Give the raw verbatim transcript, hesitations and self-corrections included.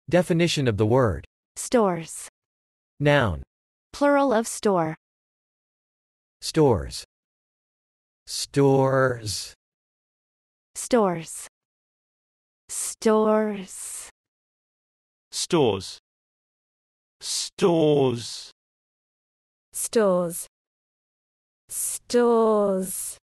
Definition of the word. Stores. Noun. Plural of store. Stores. Stores. Stores. Stores. Stores. Stores. Stores. Stores.